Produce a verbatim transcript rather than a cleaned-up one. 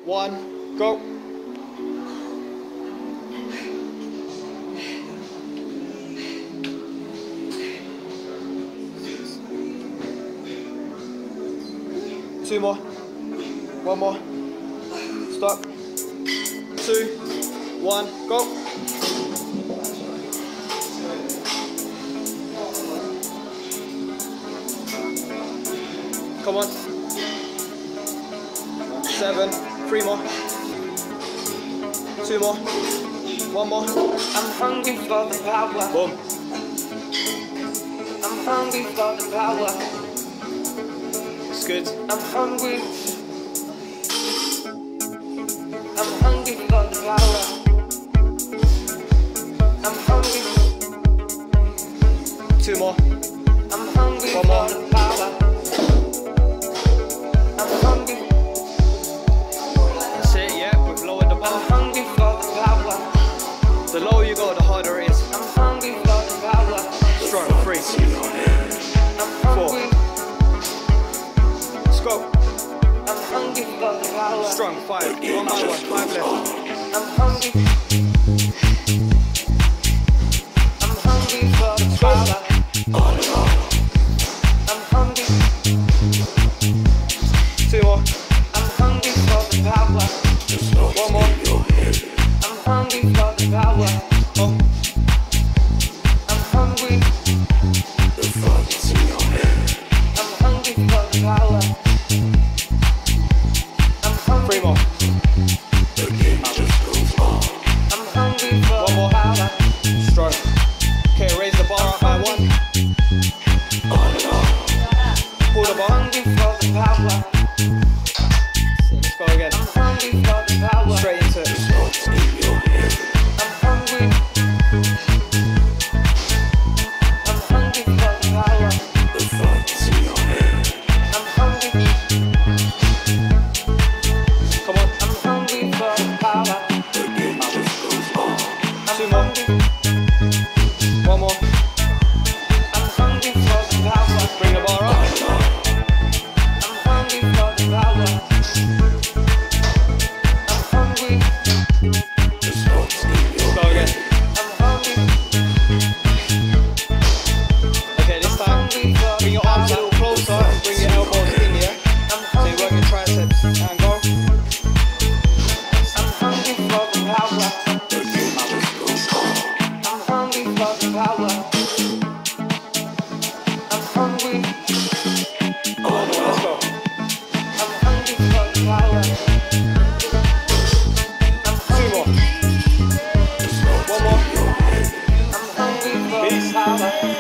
one, go. Two more. One more. Stop. Two, one, go. Come on. Seven. Three more. Two more. One more. I'm hungry for the power. Boom. I'm hungry for the power. It's good. I'm hungry. I'm hungry for the power. I'm hungry. Two more. I'm hungry One for more. the power. I'm hungry. That's it, yeah, we've lowered the I'm bar. hungry for the power. The lower you go, the harder it is. I'm hungry for the power. Strong. Three. I'm hungry. Let's go. I'm hungry for the power. Strong. Five. One by one. Five left. I'm hungry. I'm hungry for the power. I'm hungry. Two more. I'm hungry for the power. One more. I'm hungry for the power. Oh. I'm hungry. I'm hungry for the power. I'm hungry. Three more. I'm hungry for One more. the power. Strong. Okay, raise the bar up by one. Pull the I'm bar. hungry for the power. Let's go again. I'm hungry for the power. Straight into it. I'm hungry. I'm hungry for the power. I'm hungry. Come on. I'm hungry for the power. Two I'm more. hungry. One more. I'm hungry for the power. Bring the bar up. I'm hungry for the power. I'm hungry. Let's go again. I'm hungry. Okay, this time, bring your arms a little closer and bring your elbows in here. I'm So you work hungry. your triceps. And go. I'm hungry for the power. I'm hungry for the power. I'm hungry. One more. Let's go. I'm hungry for the power. I'm Two more. hungry. One more. I'm hungry for the Peace. power.